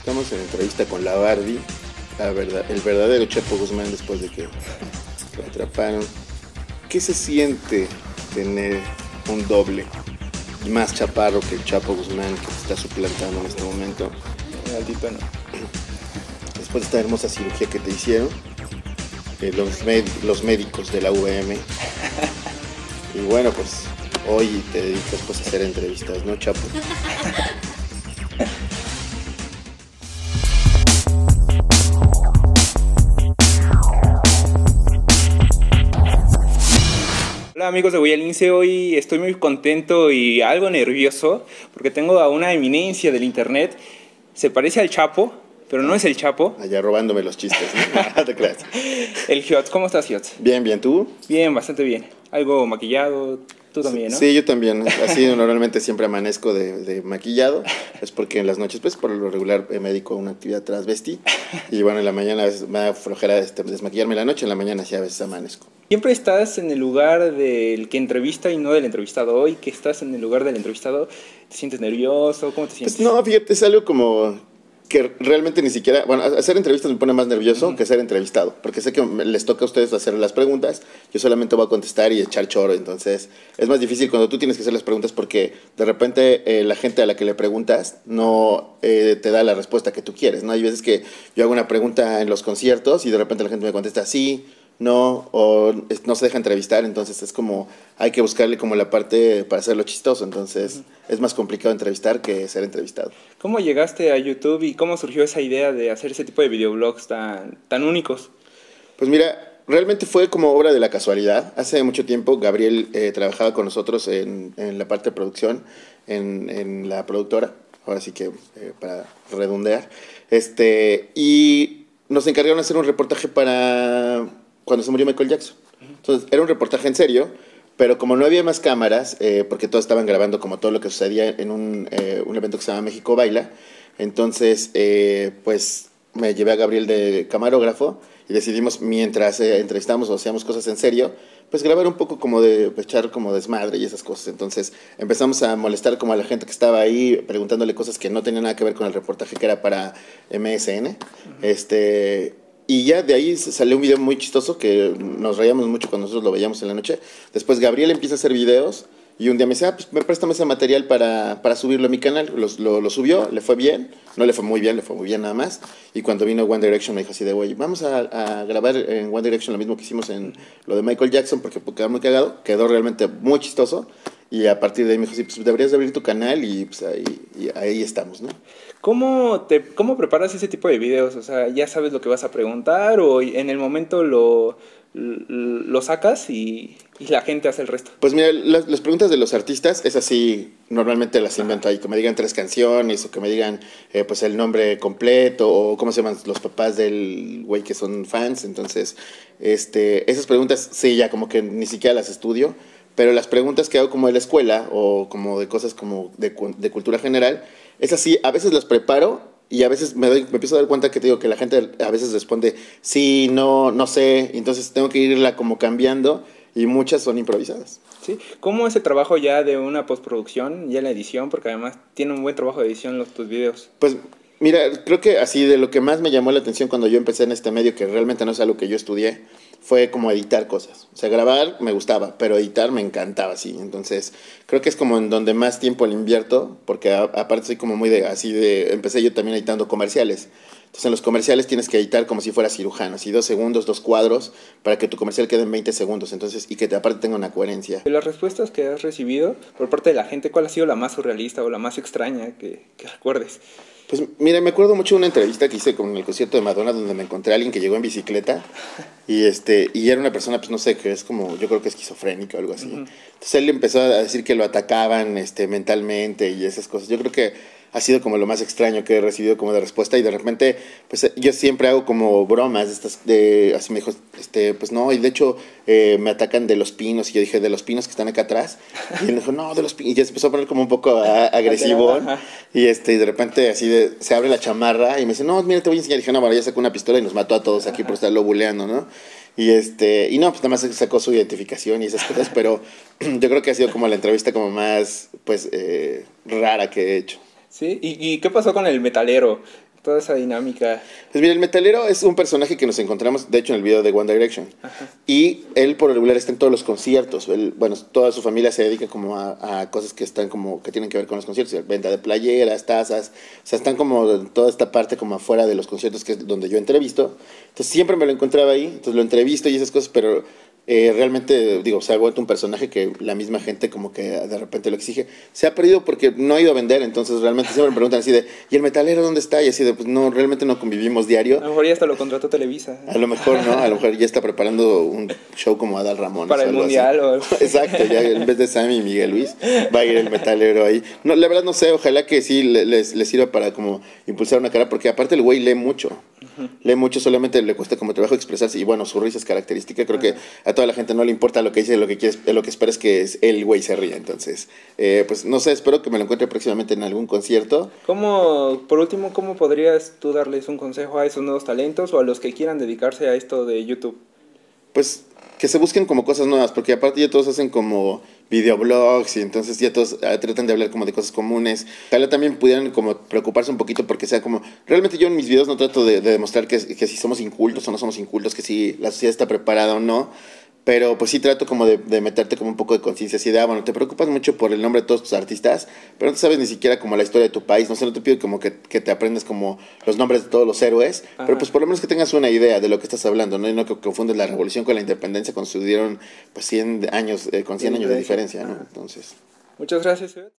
Estamos en entrevista con la Barbie, el verdadero Chapo Guzmán después de que lo atraparon. ¿Qué se siente tener un doble y más chaparro que el Chapo Guzmán que se está suplantando en este momento? Altiplano. Después de esta hermosa cirugía que te hicieron, los médicos de la UVM. Y bueno, pues hoy te dedicas pues a hacer entrevistas, ¿no, Chapo? Hola amigos de Guayalince, hoy estoy muy contento y algo nervioso porque tengo a una eminencia del internet. Se parece al Chapo, pero no es el Chapo. Allá robándome los chistes, ¿no? No te creas. El Giot, ¿cómo estás, Giot? Bien, bien, ¿tú? Bien, bastante bien. Algo maquillado, tú también, ¿no? Sí, yo también. Así normalmente siempre amanezco de maquillado. Es porque en las noches, pues por lo regular me dedico a una actividad transvesti. Y bueno, en la mañana a veces me da flojera desmaquillarme en la noche, en la mañana sí a veces amanezco. Siempre estás en el lugar del que entrevista y no del entrevistado. Hoy que estás en el lugar del entrevistado, ¿te sientes nervioso? ¿Cómo te sientes? Pues no, fíjate, es algo como que realmente ni siquiera... Bueno, hacer entrevistas me pone más nervioso que ser entrevistado, porque sé que les toca a ustedes hacer las preguntas, yo solamente voy a contestar y echar choro, entonces es más difícil cuando tú tienes que hacer las preguntas porque de repente la gente a la que le preguntas no te da la respuesta que tú quieres, ¿no? Hay veces que yo hago una pregunta en los conciertos y de repente la gente me contesta sí, no, o no se deja entrevistar, entonces es como, hay que buscarle como la parte para hacerlo chistoso, entonces es más complicado entrevistar que ser entrevistado. ¿Cómo llegaste a YouTube y cómo surgió esa idea de hacer ese tipo de videoblogs tan únicos? Pues mira, realmente fue como obra de la casualidad. Hace mucho tiempo Gabriel trabajaba con nosotros en la parte de producción, en la productora, ahora sí que para redondear, y nos encargaron de hacer un reportaje para cuando se murió Michael Jackson. Entonces, era un reportaje en serio, pero como no había más cámaras, porque todos estaban grabando como todo lo que sucedía en un evento que se llama México Baila, entonces, pues me llevé a Gabriel de camarógrafo y decidimos, mientras entrevistamos o hacíamos cosas en serio, pues grabar un poco como de echar como desmadre y esas cosas. Entonces empezamos a molestar como a la gente que estaba ahí, preguntándole cosas que no tenían nada que ver con el reportaje que era para MSN. Y ya de ahí salió un video muy chistoso que nos reíamos mucho cuando nosotros lo veíamos en la noche. Después Gabriel empieza a hacer videos y un día me dice, pues me préstame ese material para subirlo a mi canal. Lo subió, le fue bien, no le fue muy bien, le fue muy bien nada más. Y cuando vino One Direction me dijo así de, oye, vamos a grabar en One Direction lo mismo que hicimos en lo de Michael Jackson porque quedó muy cagado, quedó realmente muy chistoso. Y a partir de ahí me dijo, sí, pues deberías de abrir tu canal y pues ahí estamos, ¿no? ¿Cómo preparas ese tipo de videos? O sea, ¿ya sabes lo que vas a preguntar o en el momento lo sacas y la gente hace el resto? Pues mira, las preguntas de los artistas es así, normalmente las invento ahí, que me digan 3 canciones o que me digan pues el nombre completo o cómo se llaman los papás del güey que son fans. Entonces, esas preguntas sí, ya como que ni siquiera las estudio, pero las preguntas que hago como de la escuela o como de cosas como de cultura general, es así, a veces las preparo y a veces me empiezo a dar cuenta que te digo que la gente a veces responde sí, no, no sé, y entonces tengo que irla como cambiando y muchas son improvisadas. Sí. ¿Cómo es el trabajo ya de una postproducción, ya la edición? Porque además tiene un buen trabajo de edición tus videos. Pues mira, creo que así de lo que más me llamó la atención cuando yo empecé en este medio, que realmente no es algo que yo estudié, fue como editar cosas. O sea, grabar me gustaba, pero editar me encantaba, sí. Entonces, creo que es como en donde más tiempo le invierto, porque aparte soy como muy empecé yo también editando comerciales. Entonces, en los comerciales tienes que editar como si fuera cirujano, así 2 segundos, 2 cuadros, para que tu comercial quede en 20 segundos, entonces, y que aparte tenga una coherencia. De las respuestas que has recibido por parte de la gente, ¿cuál ha sido la más surrealista o la más extraña que recuerdes? Pues mira, me acuerdo mucho de una entrevista que hice con el concierto de Madonna donde me encontré a alguien que llegó en bicicleta y era una persona, pues no sé, que es como, yo creo que esquizofrénica o algo así. Entonces él empezó a decir que lo atacaban mentalmente y esas cosas. Yo creo que ha sido como lo más extraño que he recibido como de respuesta y de repente, pues yo siempre hago como bromas así me dijo, pues no, y de hecho me atacan de Los Pinos y yo dije, ¿de Los Pinos que están acá atrás? Y él me dijo, no, de Los Pinos, y ya se empezó a poner como un poco agresivo y de repente así se abre la chamarra y me dice, no, mira, te voy a enseñar, y dije, no, bueno, ya sacó una pistola y nos mató a todos aquí por estarlo buleando, ¿no? Y no, pues nada más sacó su identificación y esas cosas, pero yo creo que ha sido como la entrevista como más, pues, rara que he hecho. Sí, ¿y qué pasó con el metalero? toda esa dinámica. Pues mira, el metalero es un personaje que nos encontramos, de hecho, en el video de One Direction. Ajá. Y él por lo regular está en todos los conciertos. Bueno, toda su familia se dedica como a cosas que están como, que tienen que ver con los conciertos. Venta de playeras, tazas. O sea, están como en toda esta parte como afuera de los conciertos, que es donde yo entrevisto. Entonces siempre me lo encontraba ahí. Entonces lo entrevisto y esas cosas, pero realmente, digo, se ha vuelto un personaje que la misma gente como que de repente lo exige. Se ha perdido porque no ha ido a vender, entonces realmente siempre me preguntan así de, ¿y el metalero dónde está? Y así de, pues no, realmente no convivimos diario. A lo mejor ya hasta lo contrató Televisa. A lo mejor no, a lo mejor ya está preparando un show como Adal Ramones. Para el mundial o algo. Exacto, ya en vez de Sammy y Miguel Luis, va a ir el metalero ahí. No, la verdad no sé, ojalá que sí les sirva para como impulsar una cara, porque aparte el güey lee mucho. Lee mucho, solamente le cuesta como trabajo expresarse. Y bueno, su risa es característica. Creo que a toda la gente no le importa lo que dice, lo que quiere, lo que espera es que el güey se ría. Entonces, pues no sé, espero que me lo encuentre próximamente en algún concierto. Por último, ¿cómo podrías tú darles un consejo a esos nuevos talentos o a los que quieran dedicarse a esto de YouTube? Pues que se busquen como cosas nuevas, porque aparte ya todos hacen como videoblogs y entonces ya todos tratan de hablar como de cosas comunes. Ojalá también pudieran como preocuparse un poquito porque sea como... Realmente yo en mis videos no trato de demostrar que si somos incultos o no somos incultos, que si la sociedad está preparada o no. Pero pues sí trato como de meterte como un poco de conciencia, así de, bueno, te preocupas mucho por el nombre de todos tus artistas, pero no sabes ni siquiera como la historia de tu país, no sé, no te pido como que te aprendas como los nombres de todos los héroes, Ajá. pero pues por lo menos que tengas una idea de lo que estás hablando, ¿no? Y no que confundes la revolución con la independencia cuando sucedieron pues 100 años, con 100 años de diferencia, ¿no? Entonces... Muchas gracias, Ed.